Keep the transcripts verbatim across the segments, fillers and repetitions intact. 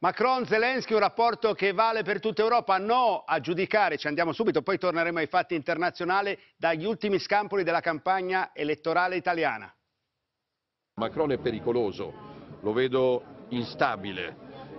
Macron-Zelensky, un rapporto che vale per tutta Europa, no a giudicare, ci andiamo subito, poi torneremo ai fatti internazionali, dagli ultimi scampoli della campagna elettorale italiana. Macron è pericoloso, lo vedo instabile,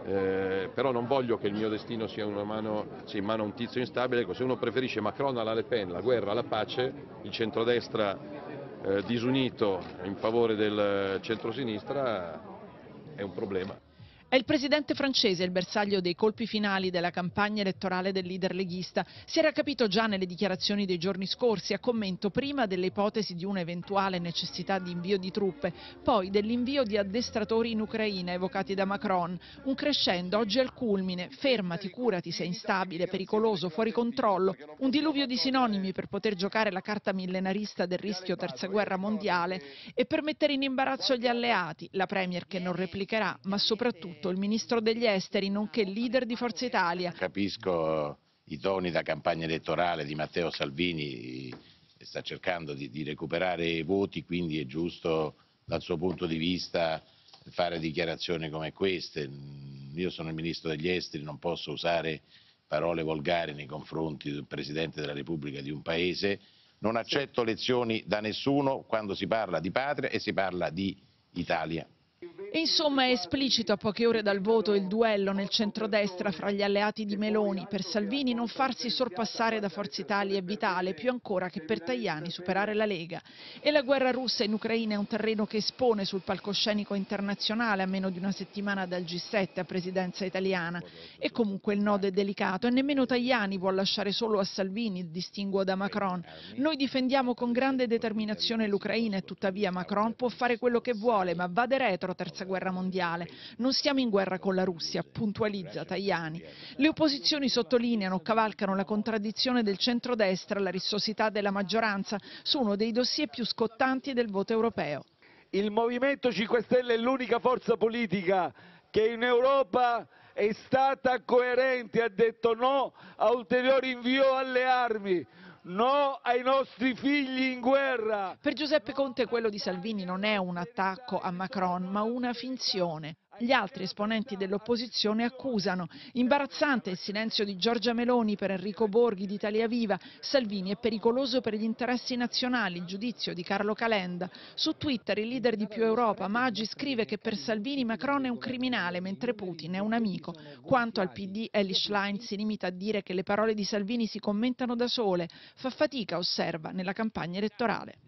eh, però non voglio che il mio destino sia, una mano, sia in mano a un tizio instabile. Se uno preferisce Macron alla Le Pen, la guerra alla pace, il centrodestra eh, disunito in favore del centrosinistra, è un problema. È il presidente francese il bersaglio dei colpi finali della campagna elettorale del leader leghista. Si era capito già nelle dichiarazioni dei giorni scorsi, a commento prima delle ipotesi di un'eventuale necessità di invio di truppe, poi dell'invio di addestratori in Ucraina evocati da Macron. Un crescendo oggi al culmine: fermati, curati, sei instabile, pericoloso, fuori controllo. Un diluvio di sinonimi per poter giocare la carta millenarista del rischio terza guerra mondiale e per mettere in imbarazzo gli alleati, la premier che non replicherà, ma soprattutto il ministro degli esteri, nonché leader di Forza Italia. Capisco i toni da campagna elettorale di Matteo Salvini, sta cercando di, di recuperare voti, quindi è giusto dal suo punto di vista fare dichiarazioni come queste. Io sono il ministro degli esteri, non posso usare parole volgari nei confronti del Presidente della Repubblica di un paese. Non accetto lezioni da nessuno quando si parla di patria e si parla di Italia. E insomma è esplicito a poche ore dal voto il duello nel centrodestra fra gli alleati di Meloni. Per Salvini non farsi sorpassare da Forza Italia è vitale, più ancora che per Tajani superare la Lega. E la guerra russa in Ucraina è un terreno che espone sul palcoscenico internazionale a meno di una settimana dal G sette a presidenza italiana. E comunque il nodo è delicato e nemmeno Tajani vuol lasciare solo a Salvini il distinguo da Macron. Noi difendiamo con grande determinazione l'Ucraina e tuttavia Macron può fare quello che vuole, ma vade retro terza guerra mondiale. Non stiamo in guerra con la Russia, puntualizza Tajani. Le opposizioni sottolineano, cavalcano la contraddizione del centrodestra, la rissosità della maggioranza su uno dei dossier più scottanti del voto europeo. Il Movimento cinque Stelle è l'unica forza politica che in Europa è stata coerente, ha detto no a ulteriori invio alle armi. No ai nostri figli in guerra! Per Giuseppe Conte quello di Salvini non è un attacco a Macron, ma una finzione. Gli altri esponenti dell'opposizione accusano. Imbarazzante il silenzio di Giorgia Meloni per Enrico Borghi di Italia Viva. Salvini è pericoloso per gli interessi nazionali, il giudizio di Carlo Calenda. Su Twitter il leader di Più Europa, Maggi, scrive che per Salvini Macron è un criminale mentre Putin è un amico. Quanto al P D, Elly Schlein si limita a dire che le parole di Salvini si commentano da sole. Fa fatica, osserva, nella campagna elettorale.